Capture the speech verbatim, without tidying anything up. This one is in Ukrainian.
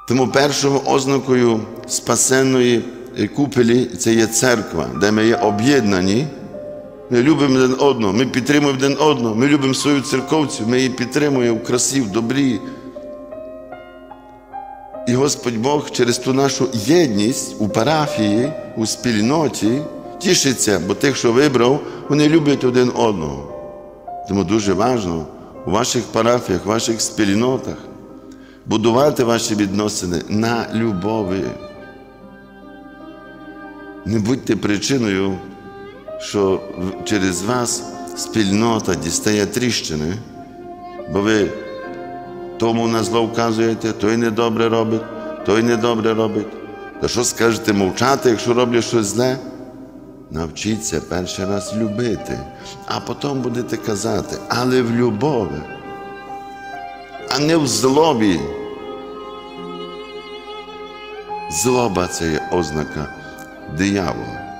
Тому першою ознакою спасенної купелі – це є церква, де ми є об'єднані. Ми любимо один одного, ми підтримуємо один одного, ми любимо свою церковцю, ми її підтримуємо в красі, в добрі. І Господь Бог через ту нашу єдність у парафії, у спільноті тішиться, бо тих, що вибрав, вони люблять один одного. Тому дуже важливо у ваших парафіях, у ваших спільнотах будувати ваші відносини на любові. Не будьте причиною, що через вас спільнота дістає тріщини, бо ви тому на зло вказуєте, той недобре робить, той недобре робить. Та що скажете мовчати, якщо роблять щось зле? Навчіться перший раз любити, а потім будете казати, але в любові, а не в злобі. Злоба – це є ознака диявола.